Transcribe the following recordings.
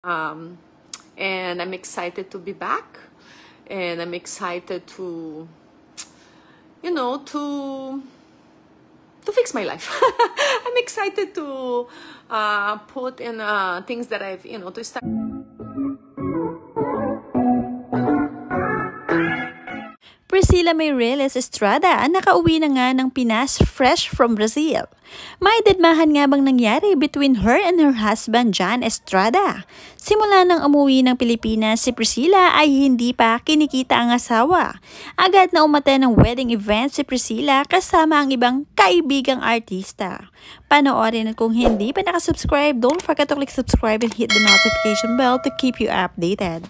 Um, and I'm excited to be back, and I'm excited to, to fix my life. I'm excited to put in things that I've, to start. Priscilla Mayreles Estrada ang nakauwi na nga ng Pinas fresh from Brazil. May didmahan nga bang nangyari between her and her husband John Estrada? Simula nang umuwi ng Pilipinas si Priscilla ay hindi pa kinikita ang asawa. Agad na umattend ng wedding event si Priscilla kasama ang ibang kaibigang artista. Panoorin at kung hindi pa nakasubscribe, don't forget to click subscribe and hit the notification bell to keep you updated.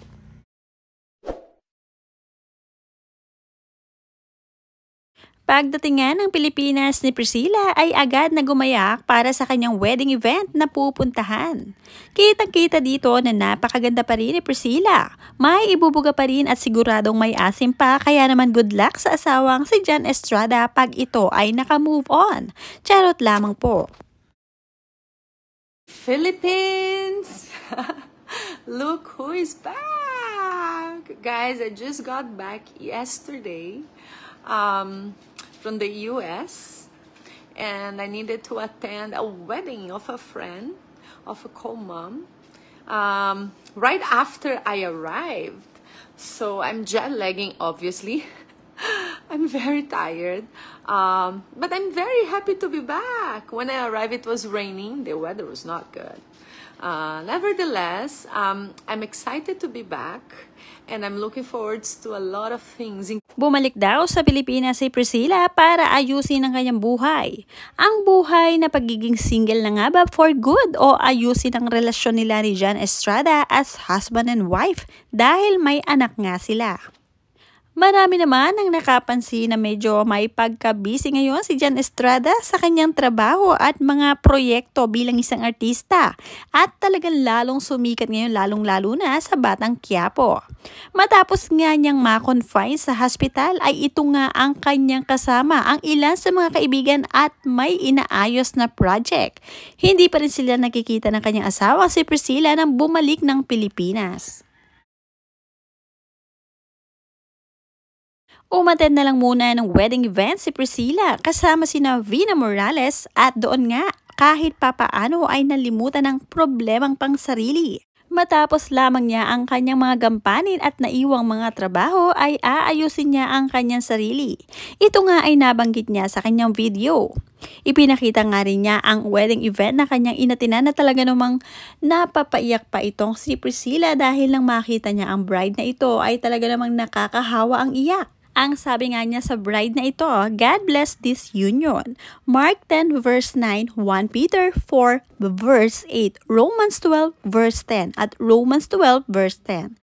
Pagdating nga ng Pilipinas ni Priscilla ay agad na gumayak para sa kanyang wedding event na pupuntahan. Kitang-kita dito na napakaganda pa rin ni Priscilla. May ibubuga pa rin at siguradong may asim pa, kaya naman good luck sa asawang si John Estrada pag ito ay naka-move on. Charot lamang po. Philippines! Look who is back! Guys, I just got back yesterday from the US, and I needed to attend a wedding of a friend, of a co-mom, right after I arrived. So I'm jet lagging, obviously. I'm very tired, but I'm very happy to be back. When I arrived, it was raining. The weather was not good. Nevertheless, I'm excited to be back, and I'm looking forward to a lot of things. Bumalik daw sa Pilipinas si Priscilla para ayusin ang kanyang buhay. Ang buhay na pagiging single na nga ba for good o ayusin ang relasyon nila ni John Estrada as husband and wife dahil may anak nga sila. Marami naman ang nakapansin na medyo may pagka-busy ngayon si John Estrada sa kanyang trabaho at mga proyekto bilang isang artista, at talagang lalong sumikat ngayon, lalong-lalo na sa Batang Quiapo. Matapos nga niyang ma-confine sa hospital ay ito nga ang kanyang kasama ang ilan sa mga kaibigan at may inaayos na project. Hindi pa rin sila nakikita ng kanyang asawa si Priscilla nang bumalik ng Pilipinas. Umattend na lang muna ng wedding event si Priscilla kasama sina Vina Morales, at doon nga kahit papaano ay nalimutan ng problemang pangsarili. Matapos lamang niya ang kanyang mga gampanin at naiwang mga trabaho ay aayusin niya ang kanyang sarili. Ito nga ay nabanggit niya sa kanyang video. Ipinakita nga rin niya ang wedding event na kanyang inatinan na talaga namang napapaiyak pa itong si Priscilla dahil nang makita niya ang bride na ito ay talaga namang nakakahawa ang iyak. Ang sabi nga niya sa bride na ito, God bless this union. Mark 10 verse 9, 1 Peter 4 verse 8, Romans 12 verse 10 at Romans 12 verse 10.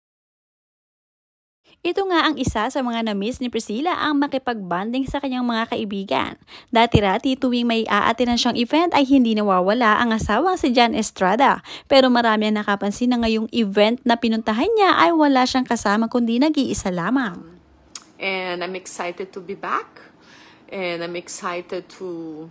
Ito nga ang isa sa mga na-miss ni Priscilla, ang makipag-bonding sa kanyang mga kaibigan. Dati-rati tuwing may aatinan siyang event ay hindi nawawala ang asawang si John Estrada. Pero marami ang nakapansin na ngayong event na pinuntahan niya ay wala siyang kasama kundi nag-iisa lamang. And I'm excited to be back, and I'm excited to,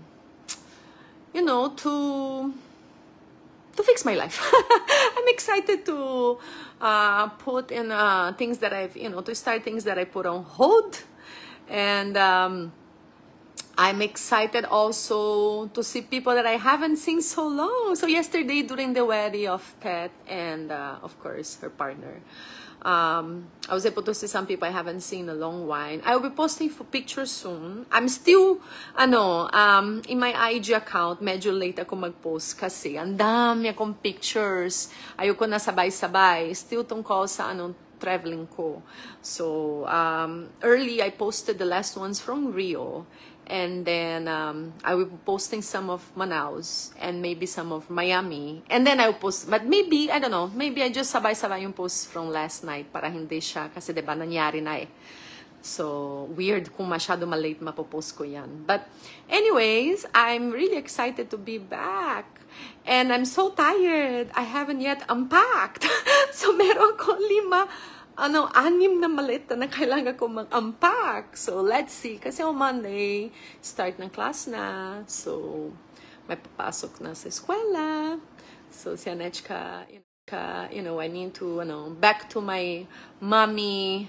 to fix my life. I'm excited to put in things that I've, to start things that I put on hold, and I'm excited also to see people that I haven't seen so long. So yesterday during the wedding of Ted and of course her partner, I was able to see some people I haven't seen in a long while. I will be posting for pictures soon. I'm still, in my IG account, medyo late ako mag-post kasi ang dami akong pictures. Ayoko na sabay-sabay. Still tungkol sa traveling ko. So, early I posted the last ones from Rio. And then I will be posting some of Manaus and maybe some of Miami. And then I will post, but maybe, I don't know, maybe I just sabay-sabay yung post from last night para hindi siya, kasi diba nangyari na eh. So, weird kung masyado malate mapopost ko yan. But anyways, I'm really excited to be back. And I'm so tired. I haven't yet unpacked. So, meron ko 6 na maleta na kailangan ko mag-unpack. So, let's see. Kasi on Monday, start ng class na. So, may papasok na sa eskwela. So, si Anechka, you know, I need to, back to my mommy,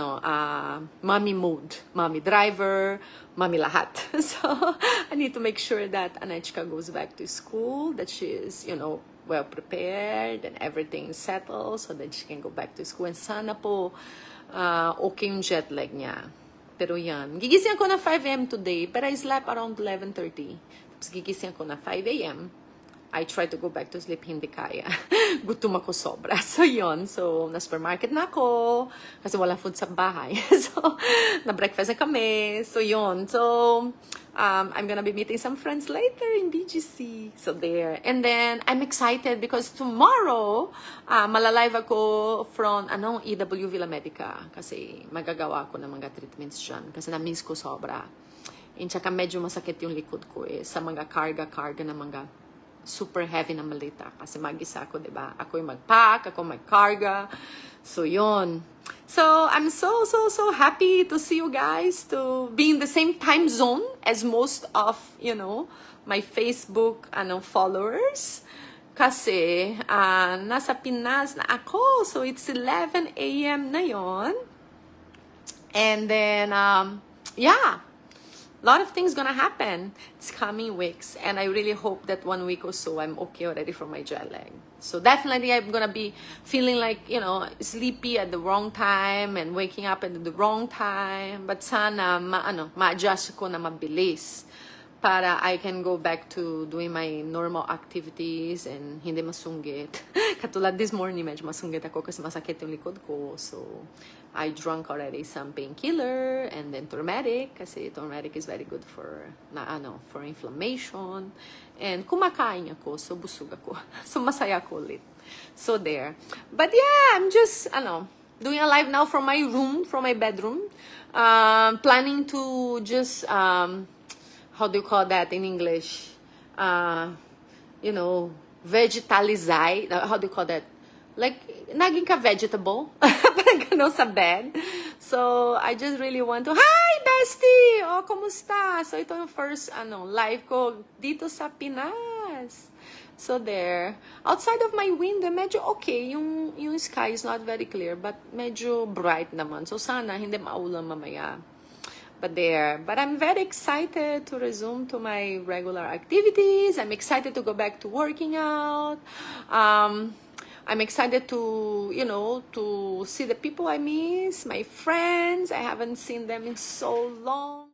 mommy mode, mommy driver, mommy lahat. So I need to make sure that Anechka goes back to school, that she is, well prepared and everything is settled so that she can go back to school. And sana po, okay yung jet lag niya. Pero yan, gigising ako na 5 a.m. today, but I slept around 11:30. Tapos gigising ako na 5 a.m. I try to go back to sleep, hindi kaya. Gutom ako sobra. So, yun. So, na-supermarket na ako. Kasi wala food sa bahay. So, na-breakfast na kami. So, yun. So, I'm gonna be meeting some friends later in BGC. So, there. And then, I'm excited because tomorrow, malalive ako from, EW Villa Medica. Kasi magagawa ko ng mga treatments dyan. Kasi na-miss ko sobra. And tsaka medyo masakit yung likod ko sa mga karga na mga super heavy na malita kasi mag-isa ako, diba? Ako yung mag-pack, ako mag-carga. So, yun. So, I'm so happy to see you guys, to be in the same time zone as most of, my Facebook, followers. Kasi, nasa Pinas na ako. So, it's 11 a.m. na yon. And then, yeah. A lot of things gonna happen. It's coming weeks, and I really hope that 1 week or so I'm okay already for my jet lag. So definitely I'm gonna be feeling like, sleepy at the wrong time and waking up at the wrong time. But sana ma-adjust ko na mabilis para I can go back to doing my normal activities and hindi masungit. Katulad this morning, medyo masungit ako kasi masakit yung likod ko. So, I drank already some painkiller and then turmeric kasi turmeric is very good for for inflammation. And kumakain ako, so busog ako. So, masaya ako ulit. So, there. But yeah, I'm just, doing a live now from my room, from my bedroom. Planning to just, how do you call that in English? Vegetalize. How do you call that? Like, naging ka vegetable. Parang gano'n sa bed. So, I just really want to, hi, bestie! Oh, kumusta? So, ito yung first, live ko dito sa Pinas. So, there. Outside of my window, medyo okay. Yung sky is not very clear, but medyo bright naman. So, sana hindi maulan mamaya. But I'm very excited to resume to my regular activities. I'm excited to go back to working out. I'm excited to, to see the people I miss, my friends. I haven't seen them in so long.